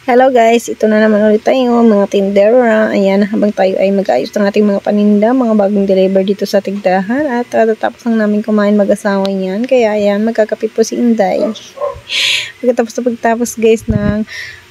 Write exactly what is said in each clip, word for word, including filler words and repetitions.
Hello guys, ito na naman ulit tayo mga tindera. Ayan, habang tayo ay mag-ayos ng ating mga paninda, mga bagong deliver dito sa tindahan. At uh, tatapos lang namin kumain mag-asawa niyan. Kaya ayan, magkakapit po si Inday. Pagkatapos na pagtapos guys ng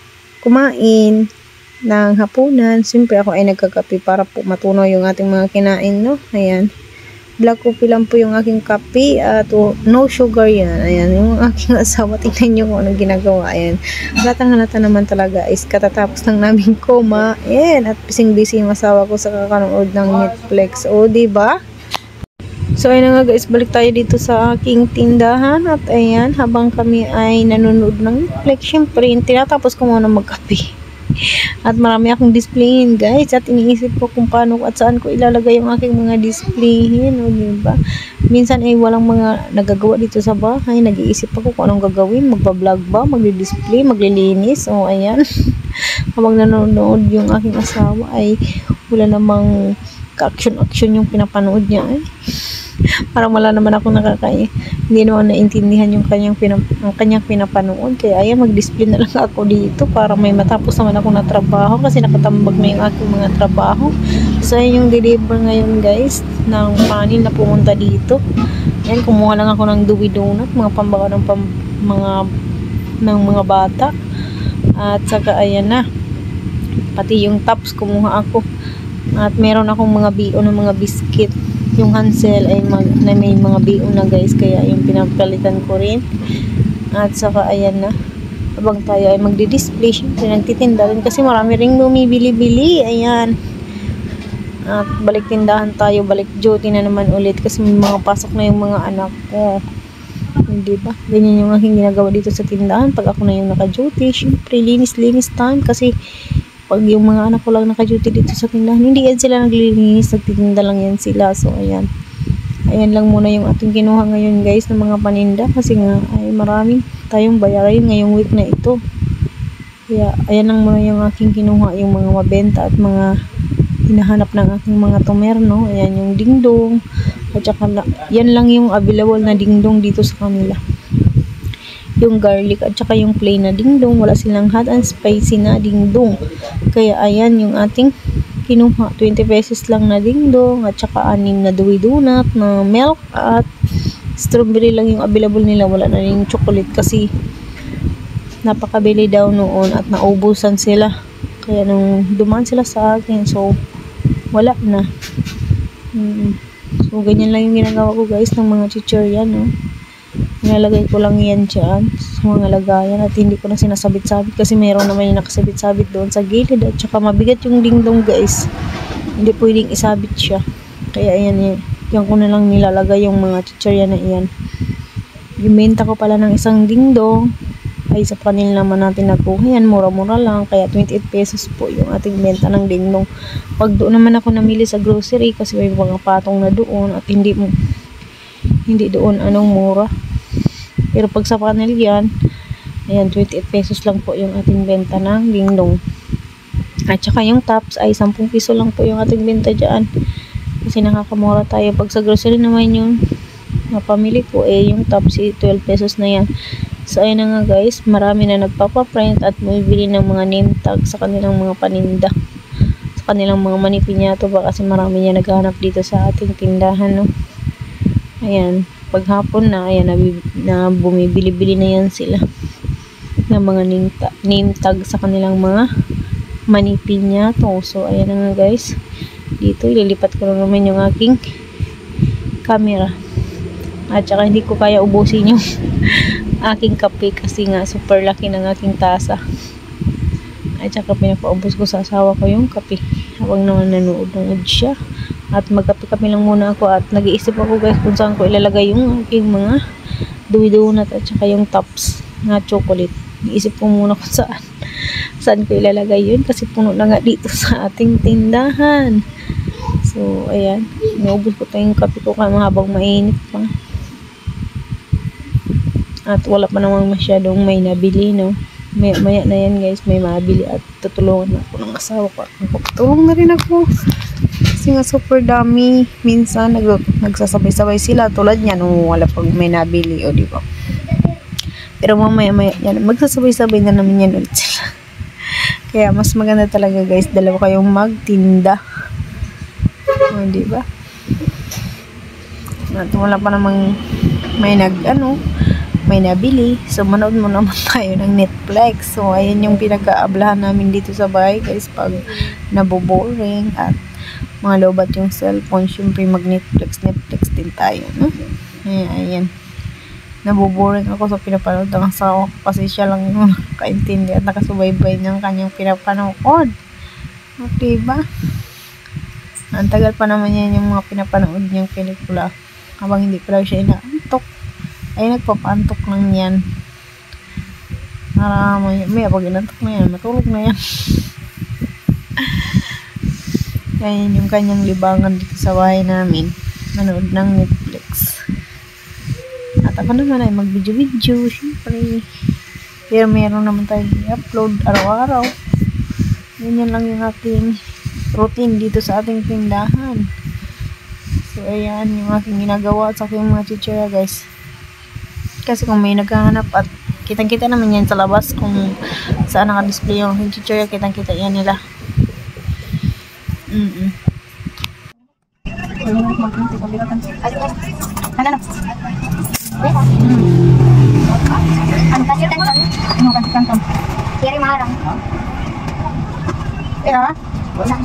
kumain ng hapunan, siyempre ako ay nagkakape para po matunaw yung ating mga kinain, no? Ayan. Black coffee lang po yung aking kape at uh, no sugar yan. Ayan, yung aking asawa, tingnan nyo kung anong ginagawa. Ayan, halatang halata naman talaga is katatapos lang namin kumain at busy-busy yung asawa ko sa kakanood ng Netflix. O, diba? So, ayun nga guys, balik tayo dito sa aking tindahan at ayan, habang kami ay nanonood ng Netflix, syempre, tinatapos ko muna magkape. At marami akong displayin guys at iniisip ko kung paano at saan ko ilalagay yung aking mga displayin, o diba? Minsan ay walang mga nagagawa dito sa bahay, nag-iisip ako kung anong gagawin, magpa-vlog ba, magdi-display, maglilinis, o ayan. Habang nanonood yung aking asawa ay wala namang ka-action-action yung pinapanood niya eh. Parang wala naman ako nakakaya. Hindi naman naintindihan yung kanyang, pinap ang kanyang pinapanood. Kaya ayan, mag-display na lang ako dito para may matapos naman ako na trabaho kasi nakatambag na yung aking mga trabaho. So ayan yung deliver ngayon guys ng panin na pumunta dito. Ayan, kumuha lang ako ng Dewey Donut, mga pambaka ng pam mga ng mga bata. At saka ayan na, pati yung tops kumuha ako. At meron akong mga bio ng mga biscuit. Yung Hansel ay mag, na may mga bio na guys, kaya yung pinapalitan ko rin. At saka ayan na, habang tayo ay magdi-display, syempre nagtitinda rin kasi marami ring bumibili-bili. Ayan, at balik tindahan tayo, balik duty na naman ulit kasi may mga pasok na yung mga anak ko, hindi ba? Ganyan yung aking ginagawa dito sa tindahan pag ako na yung naka-duty. Syempre linis-linis time kasi pag yung mga anak ko lang naka-duty dito sa tindahan, hindi yan sila naglilinis, nagtitinda lang yan sila. So ayan, ayan lang muna yung ating kinuha ngayon guys ng mga paninda kasi nga ay marami tayong bayarin ngayong week na ito. Kaya ayan lang muna yung aking kinuha, yung mga mabenta at mga hinahanap ng aking mga tumerno. Ayan yung dingdong at saka na, yan lang yung available na dingdong dito sa kanila, yung garlic at saka yung plain na dingdong. Wala silang hot and spicy na dingdong. Kaya ayan yung ating kinuha, twenty pesos lang na dingdong at saka anim na Dewey Donut na milk at strawberry lang yung available nila. Wala na rin chocolate kasi napakabili daw noon at naubusan sila. Kaya nung dumaan sila sa akin, so wala na. hmm. So ganyan lang yung ginagawa ko guys ng mga chichirya, no? Nilalagay ko lang yan dyan sa mga lagayan at hindi ko na sinasabit-sabit kasi meron naman yung nakasabit-sabit doon sa gilid at saka mabigat yung dingdong guys, hindi pwedeng isabit siya. Kaya ayan, yan ko na lang nilalagay yung mga chichirya na iyan. Yung benta ko pala ng isang dingdong ay sa kanila naman natin nakuha yan, mura-mura lang, kaya twenty-eight pesos po yung ating benta ng dingdong. Pag doon naman ako namili sa grocery kasi may mga patong na doon at hindi hindi doon anong mura. Pero pag sa panel yan, ayan, twenty-eight pesos lang po yung ating benta ng dingdong. At saka yung tops ay ten piso lang po yung ating benta dyan. Kasi nakakamura tayo. Pag sa grocery naman yung napamili ko, eh yung tops ay twelve pesos na yan. So ayun na nga guys, marami na nagpapaprint at bumibili ng mga name tag sa kanilang mga paninda, sa kanilang mga manipinyato ba, kasi marami niya naghahanap dito sa ating tindahan, no? Ayan, paghapon na, ayan, na, na bumibili-bili na yan sila ng mga name, ta name tag sa kanilang mga manipinyato. So ayan na nga guys, dito ililipat ko na naman yung aking camera at saka hindi ko kaya ubusin yung aking kape kasi nga super laki ng aking tasa. At saka pinapaubos ko sa asawa ko yung kape habang naman nanood-nood siya. At magkape-kape lang muna ako at nag-iisip ako guys kung saan ko ilalagay yung aking mga Dewey Donut at saka yung tops na chocolate. Iisip ko muna kung saan saan ko ilalagay yun kasi puno na nga dito sa ating tindahan. So ayan, naubos ko tayong kape ko kaya habang mainit pa. At wala pa namang masyadong may nabili, no? Maya, maya na yan guys, may mabili at tutulungan na ako ng asawa ko. Tulong na rin ako kasi nga super dami. Minsan nag, nagsasabay-sabay sila tulad niya nung wala pag may nabili, o diba? Pero mamaya maya yan, magsasabay-sabay na namin yan ulit sila. Kaya mas maganda talaga guys, dalawa kayong magtinda. O, diba? At wala pa namang may nag ano, may nabili. So manood mo naman tayo ng Netflix. So ayan yung pinag-aablahan namin dito sa bahay guys, pag naboboring at mga lobat yung cellphone, syempre mag Netflix Netflix din tayo, no? Ayan, ayan. Naboboring ako sa pinapanood ng asawa ko kasi siya lang yung nakaintindi at nakasubaybay ng kanyang pinapanood. O, diba? Ang tagal pa naman yan yung mga pinapanood niyang pelikula habang hindi pa siya inaantok. Ay nagpapantok lang yan. Para may, may pag inantok na yan, matulog na yan. Yan yung kanyang libangan dito sa bahay namin, manood ng Netflix. At ako naman ay mag-video-video, syempre. Pero meron naman tayo i-upload araw-araw. Ganyan lang yung ating routine dito sa ating tindahan. So ayan yung aking ginagawa sa aking mga chichira guys. Kasi kung may naghahanap at kitang-kita naman yan sa labas kung saan naka-display yung aking chichira, kitang-kita yan nila. Mm-mm. Ano na? Ano kasi kanton? Ano kasi kanton? Kiri marang. Pero? Wala.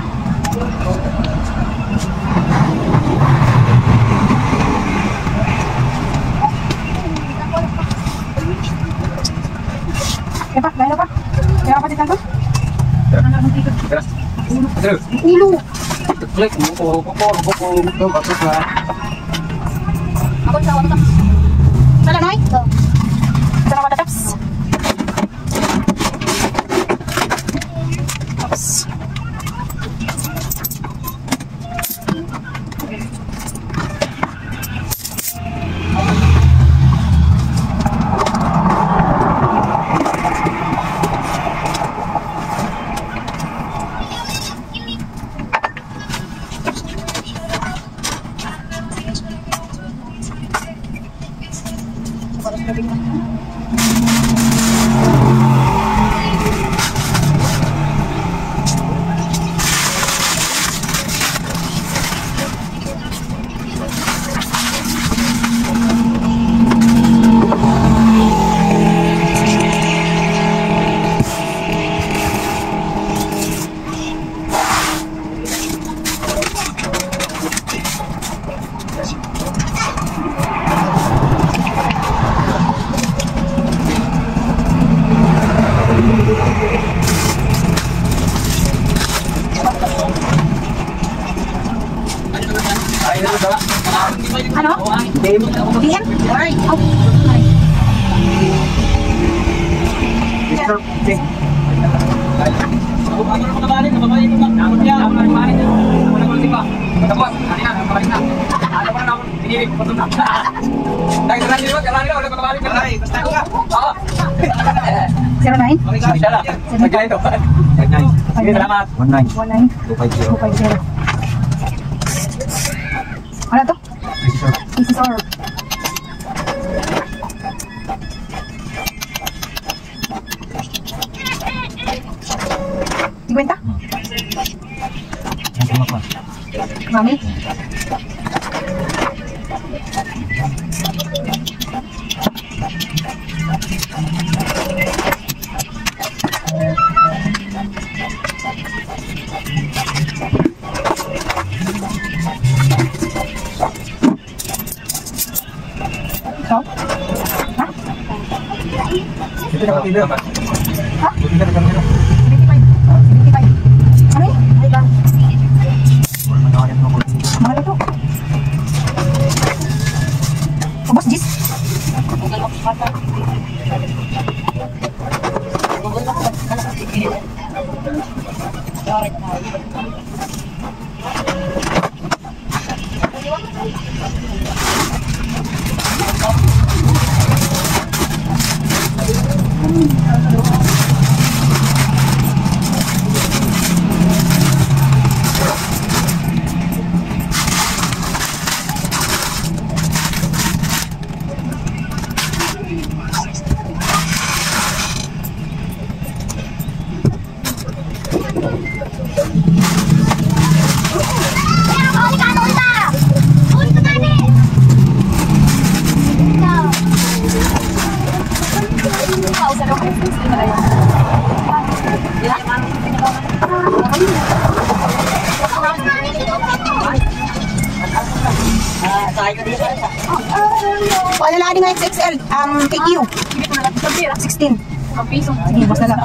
Kaya pa? Gaya pa? Kaya pa si kanton? Ano na ang tikot? Ulo! Klik, buko, buko, buko, buko, buko, buko. Ako sa ako taps. Sala, Noy? Sala ka taps. Taps. Ano? D M? Ay! Oh! Zero nine? Salamat. One nine. One nine. Two five zero. Two five zero. Ano to? This is our Cinquenta? Mami? Ikaw? Ha? Ito na kapila. Ha? Ito na kapila. seventy-five. seventy-five. Ano yun? Ano ba? Mahal ito. Ubos, Jis. Wala lang din ng X X L, um, K Q. sixteen. Sige, boss na lang.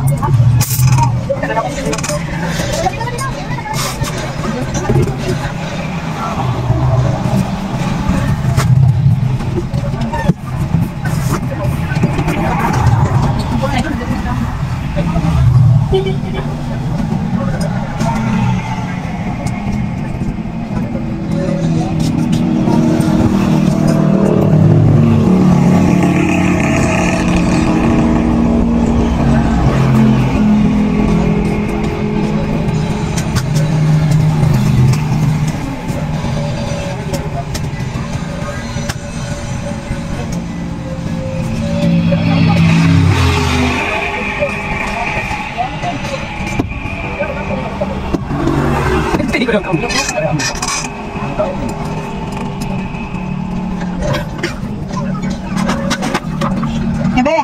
Yabe.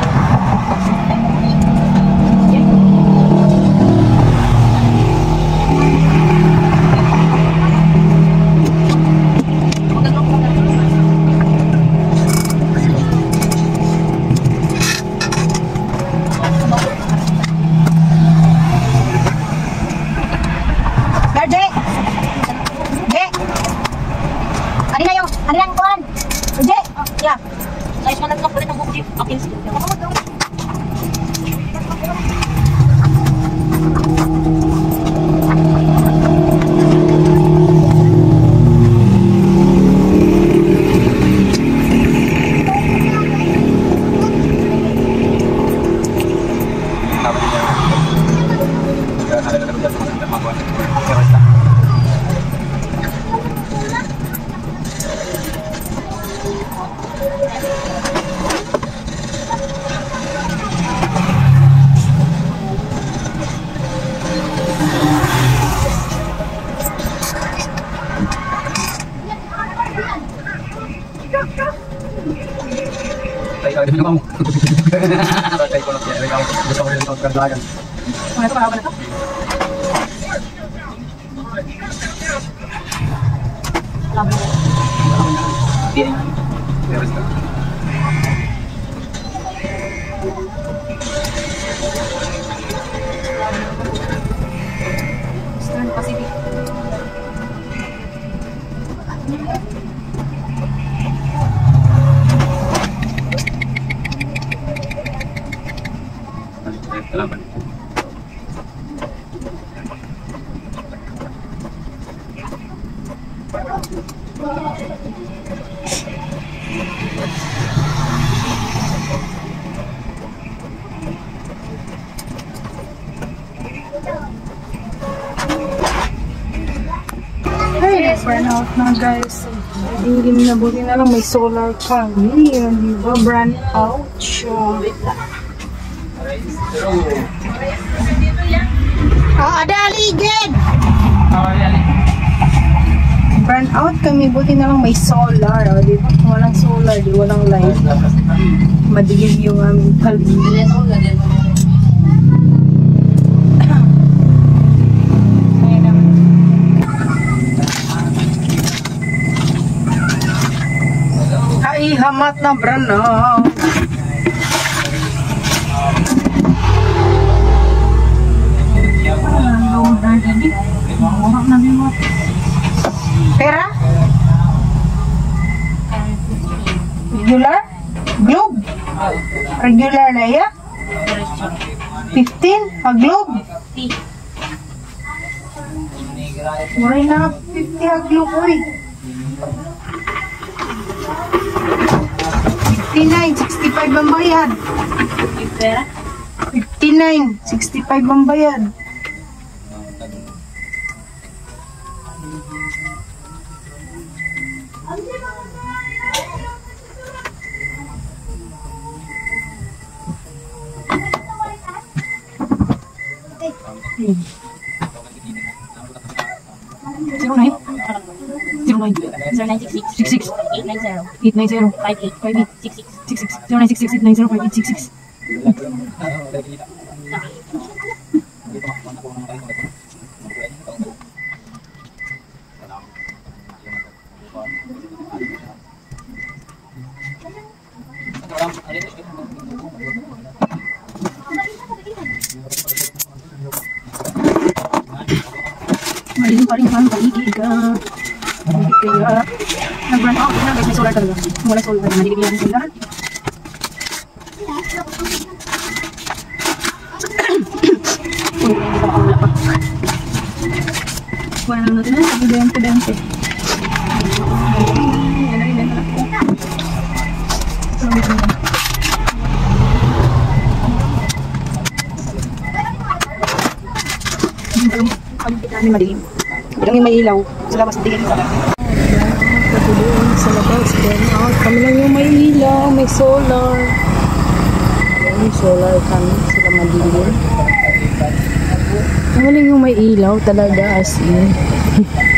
Ano lang kuhan? Uje! Yeah. Guys, managkak ulit ang bukti. Okay. Tayo din naman mo. Tayo ko lang yan. Gusto ko rin ang kardagan. Ano ito? Mahaba na ito? Alam mo. Meron ka. Eastern Pacific. Salamat. Hey, burn out na guys. Hindi na buti na lang may solar kami. Yun, di ba? Burn out siya. Ah, ada ligid! Burn out kami, buti na lang may solar. O, di ba? Kung walang solar, di walang light. Madilim yung aming paligid. Ay, hamat na burn out. Pera? Regular? Globe? Regular na ya? fifteen? Ha globe? Muray na fifty ha globe, uy. fifty-nine, sixty-five ang bayad. fifty-nine, sixty-five ang bayad. Hmm. zero nine. zero nine. zero nine six six six six. eight nine zero eight nine zero. five eight five eight. six six. six six. zero nine six six eight nine zero five eight six six. Malilim pa rin ang paligid ka. Kaya, nag-run out na guys, may solar talaga. Kung wala solar, nadilig lang sila. Uy, hindi pa makawala pa. Wala na natin na, sabi dente dente. Yan na rin, yan na lang. Sabi ko na. Paligid namin madilim. Bilang yung may ilaw, sa labas tingin sa labas. Doon sa labas, then out. Kami lang yung may ilaw, may solar. May solar kami, sila madilim. Kami lang yung may ilaw talaga as in.